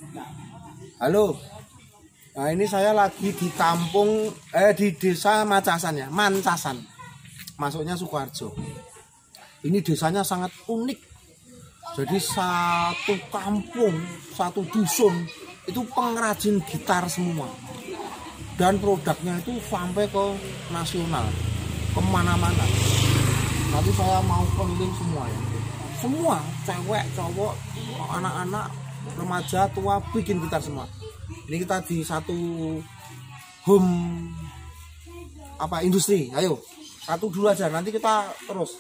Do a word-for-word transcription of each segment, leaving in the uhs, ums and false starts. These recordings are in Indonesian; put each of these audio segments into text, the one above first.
Halo. Nah, ini saya lagi di kampung eh di desa Macasan ya, Mancasan. Masuknya Sukoharjo. Ini desanya sangat unik. Jadi satu kampung, satu dusun itu pengrajin gitar semua. Dan produknya itu sampai ke nasional, kemana-mana. Nanti saya mau keliling semua ya. Semua, cewek, cowok, anak-anak, remaja, tua bikin gitar semua. Ini kita di satu home apa industri. Ayo, satu dulu aja. Nanti kita terus.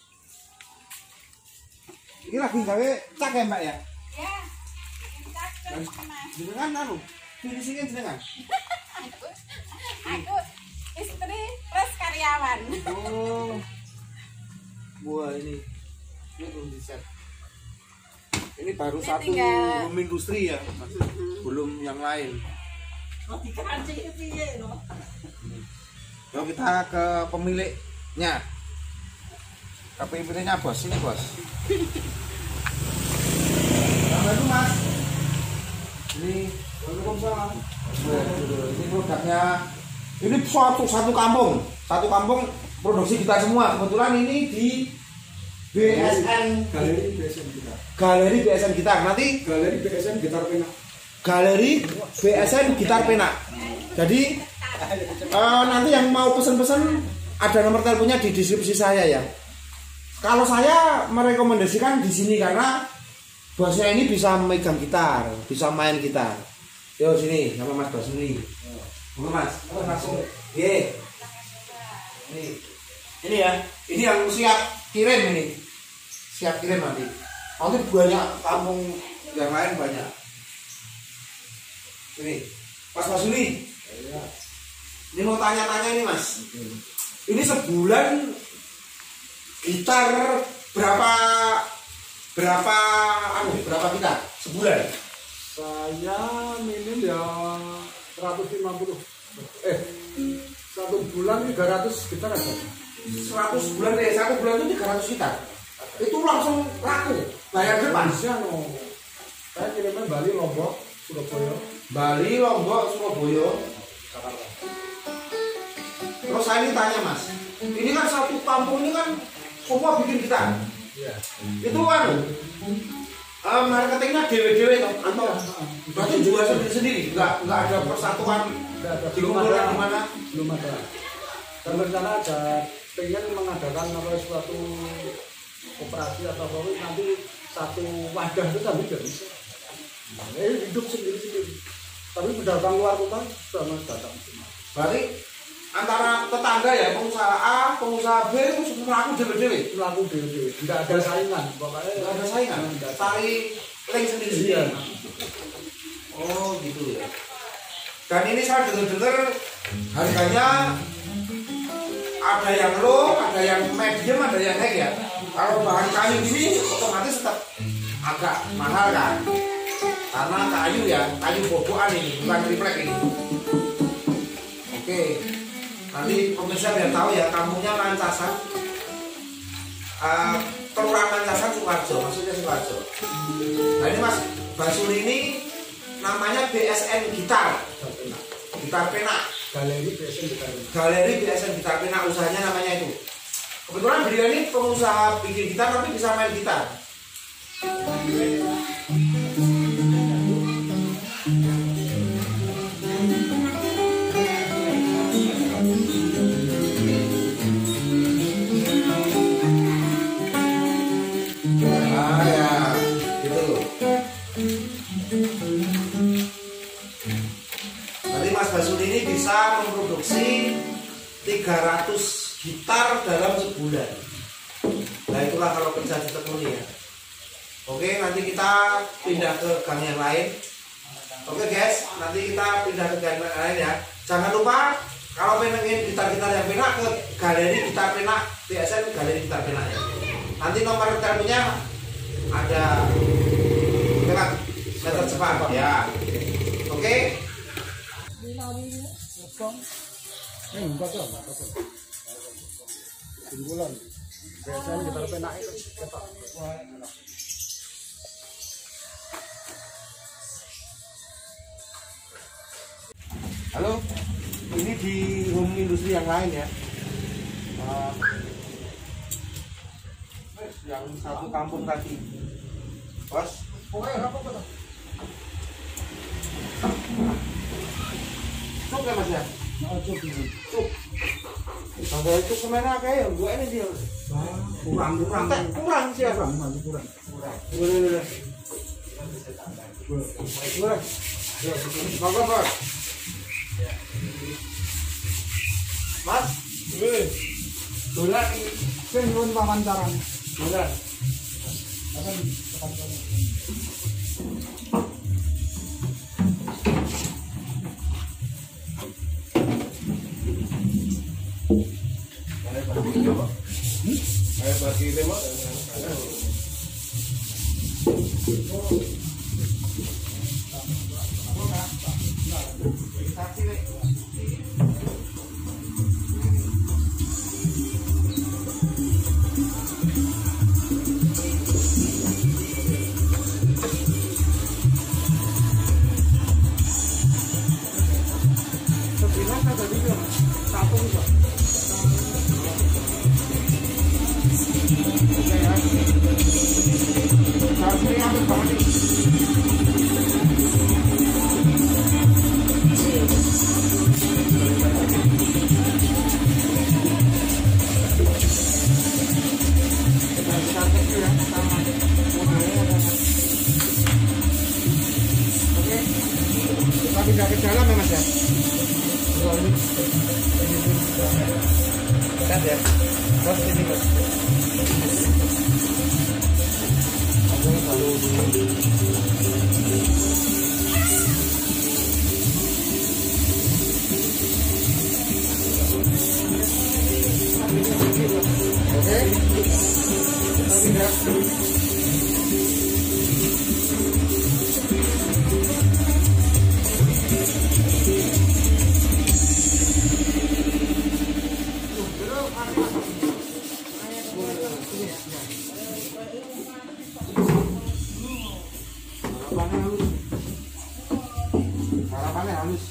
Ini lagi gawe cak ya Mbak ya? Ya. Cak. Jenengan anu, finishingnya jenengan. Aku istri plus karyawan. Oh. Wah ini. Ini belum di-set. Ini baru ini satu tinggal... home industri ya. Belum yang lain. Oh, dikeranci piye loh. Yuk kita ke pemiliknya. Ke pemiliknya bos, ini bos. Assalamualaikum Mas. Ini Waalaikumsalam. Ini produknya. Ini satu satu kampung, satu kampung produksi gitar semua. Kebetulan ini di B S N Galeri B S N Gitar. Galeri B S N Gitar. Nanti Galeri B S N Gitar Pena. Galeri B S N Gitar Pena. Jadi uh, nanti yang mau pesen-pesen ada nomor teleponnya di deskripsi saya ya. Kalau saya merekomendasikan di sini karena bosnya ini bisa megang gitar, bisa main gitar. Yo sini sama Mas Basuri. Halo Mas, halo Mas. Ye. Ini, ini ya, ini yang siap kirim ini, siap kirim nanti. Nanti banyak kampung yang lain banyak. Ini, Mas Basuri. Ini mau tanya-tanya ini Mas. Ini sebulan gitar berapa berapa anu berapa gitar sebulan? Saya minim ya seratus lima puluh. Eh, satu bulan tiga ratus gitar ada. seratus bulan deh, satu bulan itu tiga ratus gitar. Itu langsung laku. Bayar depan. Bisa no. Saya kirimnya Bali, Lombok, Surabaya. Bali, Lombok, Surabaya, Jakarta. Terus saya ini tanya Mas, ini kan satu kampung ini kan semua bikin gitar. Iya. Itu kan uh, marketingnya dewe-dewe atau berarti jual sendiri-sendiri, enggak enggak ada persatuan, Tidak ada, belum dikumpulkan ada, di mana? belum ada. Dan rencana ada pengen mengadakan apa suatu operasi atau apa nanti satu wadah itu tapi tidak bisa. Eh, hidup sendiri-sendiri. Tapi pedagang luar kota sudah mas datang semua. Berarti antara tetangga ya, pengusaha A, pengusaha B itu melaku dewe-dewe. Melaku dewe-dewe, tidak ada saingan, pokoknya Nggak ada saingan, Nggak ada. cari link sendiri-sendiri. Iya. Oh gitu ya. Dan ini saya dengar-dengar harganya ada yang low, ada yang medium, ada yang high ya. Kalau bahan kayu ini otomatis tetap agak mahal kan. Karena kayu ya, kayu boboan ini, bukan triplek ini. Oke. Nanti pemirsa biar tahu ya, kampungnya Mancasan, uh, Kelurahan Mancasan, Sukoharjo, maksudnya Sukoharjo. Nah ini Mas Basuri ini namanya B S N Gitar, Gitar Pena. Galeri B S N Gitar Pena. Galeri B S N Gitar Pena, usahanya namanya itu. Kebetulan beliau ini pengusaha bikin gitar tapi bisa main gitar. Basuri ini bisa memproduksi tiga ratus gitar dalam sebulan. Nah itulah kalau kerja ditekuni ya. Oke, nanti kita pindah ke gang yang lain. Oke guys, nanti kita pindah ke gang yang lain ya. Jangan lupa kalau pengen gitar-gitar yang Pena ke Galeri Gitar Pena, B S N Galeri Gitar Pena ya. Nanti nomor teleponnya ada dekat meter cepat ya. Oke. Eh, enggak tahu, enggak tahu. Bulan. Biasanya gitar Pena itu cetak. Halo, ini di home industri yang lain ya. Uh, yang satu kampung tadi. Bos, pokoknya apa apa? Cuk ya Mas ya? Oh, cuk. Cuk. Sampai cuk kemana kayak gua ini dia. Kurang kurang kurang sih ya. kurang kurang kurang. Boleh boleh. Boleh. Ya, bagus Bos. Mas, weh. Dolar ini Sing nyuwun wawancarane. dolar. Akan Ayo bagi lima. Pindah ke dalam ya Mas ya? Dekat ya? Bos ini Bos. Oke. Kita pindah. Harapannya halus.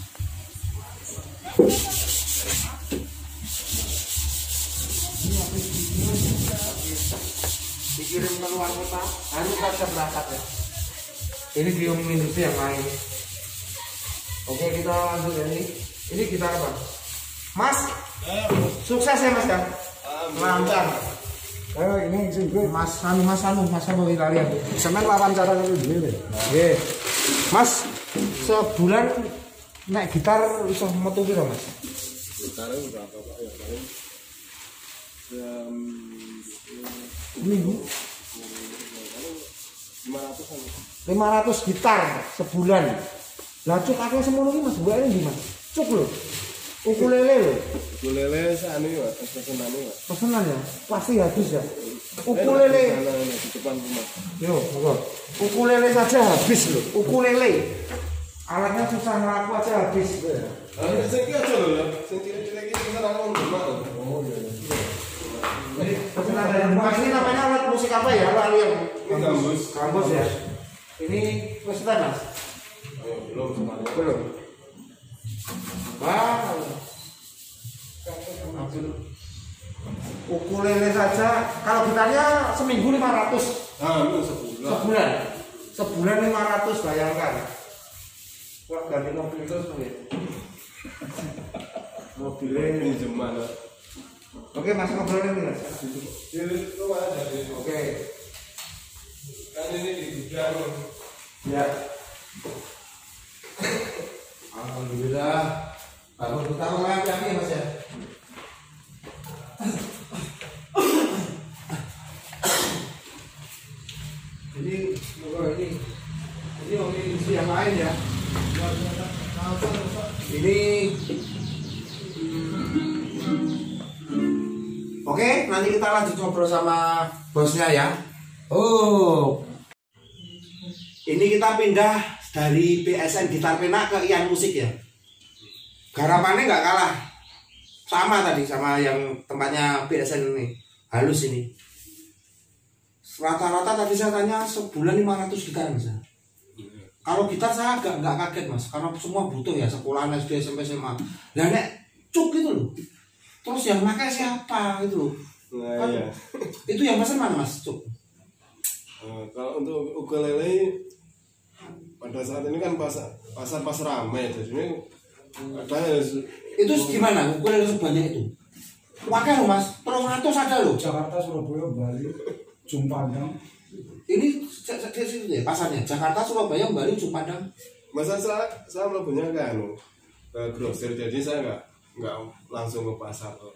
Dikirim ke luar kota, harus saja berangkat ya. Ini di home industri yang lain. Oke, kita lanjut ya ini. Ini gitar apa? Mas, sukses ya Mas ya. Lancar. Ayo ini sing gue Mas Anu, Mas Anu, Mas Anu Italian. semen wawancara karo dhewe. Nggih. Mas, sebulan nek gitar iso metu piro, Mas? Gitar berapa Pak ya paling jam Minggu lima ratusan. lima ratus gitar sebulan. Lah cuk akeh semono iki Mas, buake ndi Mas? Cuk lho. Ukulele lho. Ukulele sane ya, pesenane ya. Pesenan ya, pasti habis ya. Ukulele. Di depan rumah. Yo, monggo. Ukulele saja habis loh. Ukulele. Alatnya susah ngelaku aja habis. Ah, sing iki aja lho ya. Sing cilik-cilik iki beneran ono rumah. Oh iya. Jadi pesanan dari rumah ini namanya alat musik apa ya? Lali yang Ini gambus. Gambus ya. Ini pesenan Mas. Ayo, belum semuanya. Belum. Wow. Ukulele saja kalau gitarnya seminggu lima ratus. Ah, itu sebulan. Sebulan. Sebulan lima ratus bayangkan. Wah, ganti mobil terus ya. Mobilnya Pinjaman. Oke, Mas ngobrolin nih, Mas. Jadi itu ada di Oke. kan ini di gudang. Ya. Alhamdulillah. Bangun kita mulai lagi Mas ya. Jadi, oh, ini ini oh, ini industri yang lain ya. Ini oke, nanti kita lanjut ngobrol sama bosnya ya. Oh, ini kita pindah dari P S N Gitar Pena ke Ian Musik ya. Garapannya nggak kalah, sama tadi sama yang tempatnya P S N ini, halus ini. Rata-rata tadi saya tanya sebulan lima ratus gitar bisa. Kalau gitar saya agak nggak kaget mas, karena semua butuh ya sekolah S D S M P S M A. Nah nek cuk gitu loh. Terus yang pakai siapa gitu loh. Nah, Kan, iya. itu yang pesan mana mas cuk? Nah, kalau untuk ukulele pada saat ini kan pasar pasar pasar ramai, jadi ini ada Itu gimana? Ukulele sebanyak itu? Pakai loh mas, terus ratus ada loh. Jakarta, Surabaya, Bali, Jumpadang. Ini situ deh pasarnya. Jakarta, Surabaya, Bali, Padang. masa saya saya melakukannya kan ke grosir, jadi saya nggak nggak langsung ke pasar kok.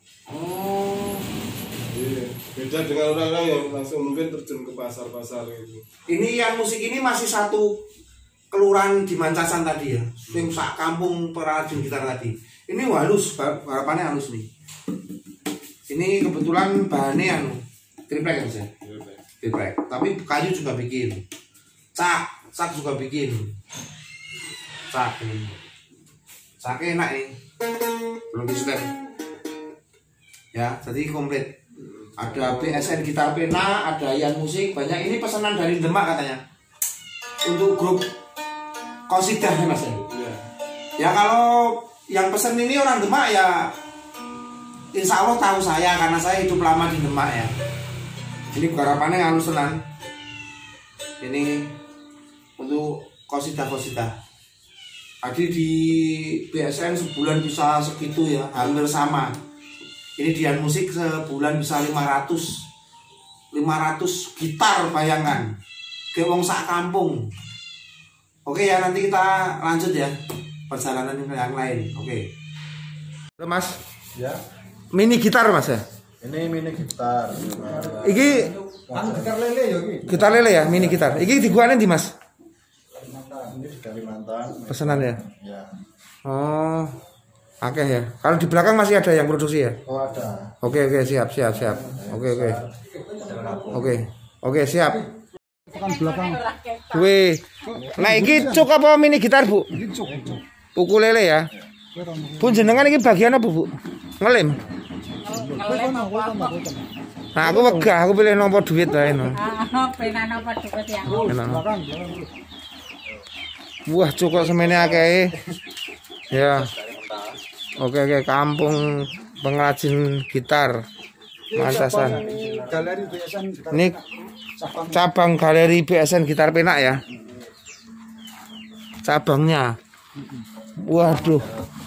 Oh. Iya, beda dengan orang-orang yang langsung mungkin terjun ke pasar-pasar gitu. Ini yang musik ini masih satu kelurahan di Mancasan tadi ya. Yang sak kampung perajin gitar tadi. Ini halus, harapannya halus nih. Ini kebetulan bahannya anu triplek ya mas ya. Triplek. Tapi kayu juga bikin. Cak, cak juga bikin. Cak ini. Caknya enak nih. Belum disetel. Ya, jadi komplit. Ada B S N gitar pena, ada Yan musik, banyak. Ini pesanan dari Demak katanya. Untuk grup Qasidah ya mas ya. Iya. Ya kalau yang pesen ini orang Demak ya, insya Allah tahu saya karena saya hidup lama di Demak ya. Ini garapannya nganu senang. Ini untuk Qasidah-Qasidah. Tadi di B S N sebulan bisa segitu ya, hampir sama. Ini Dian musik sebulan bisa lima ratus lima ratus gitar, bayangkan. Ke wong sak kampung. Oke ya, nanti kita lanjut ya perjalanan yang lain. Oke. Mas, Ya, mini gitar mas ya? ini mini gitar. Iki Anu gitar lele ya iki. gitar lele ya, mini gitar. Iki digunakan di mas? Ini di Kalimantan. Pesanan ya? Ya. Oh, oke ya. Kalau di belakang masih ada yang produksi ya? Oh ada. Oke oke siap siap siap. Oke oke. Oke oke siap. Tekan belakang. Wih, nah iki cuk apa mini gitar bu? Ukulele ya. Bu jenengan iki bagian apa bu? Ngelem. Nah aku wegah, aku pilih nomor duit wae no. Pena napa duit yang Enak. Wah cukup semene akeh. Ya. Oke oke, kampung pengrajin gitar Mancasan. Galeri B S N gitar. Ini cabang galeri B S N gitar penak ya. Cabangnya. Waduh.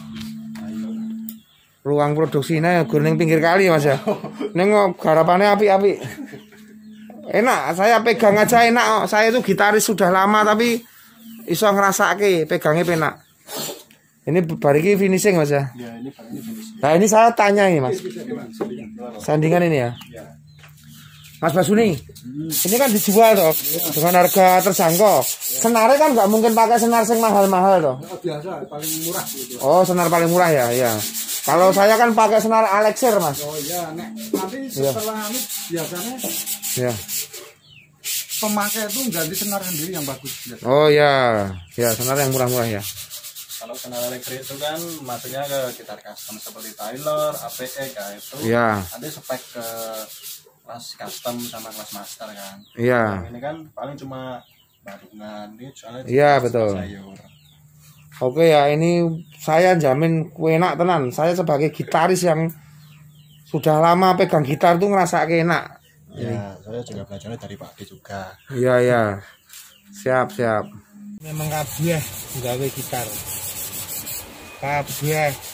Ruang produksinya ning pinggir kali mas ya. Nengok garapannya api-api. Enak, saya pegang aja enak. Saya itu gitaris sudah lama tapi iso ngerasake pegangnya penak. Ini bariki finishing mas ya. Ya, ini barangnya finishing. Nah ini saya tanya ini mas. Sandingan ini ya. Mas Basuni, ini kan dijual toh dengan harga terjangkau. Senarnya kan nggak mungkin pakai senar sing mahal-mahal toh. Oh, biasa paling murah gitu. Oh senar paling murah ya, ya. Kalau saya kan pakai senar Alexir mas. Oh iya, nek nanti setelah ini biasanya Ya. pemakai itu ganti senar sendiri yang bagus. Biasa. Oh ya, ya senar yang murah-murah ya. Kalau senar elektrik itu kan masuknya ke gitar custom seperti Taylor, A P E kayak itu. Ya. Ada spek ke kelas custom sama kelas master kan. Iya. Yang ini kan paling cuma badungan ini soalnya Iya, betul. sayur. Oke ya, ini saya jamin enak tenan. Saya sebagai gitaris yang sudah lama pegang gitar tuh ngerasa enak. Ya, saya juga belajarnya dari Pak D juga. Iya ya, siap siap. Memang kabeh gawe gitar. Kabeh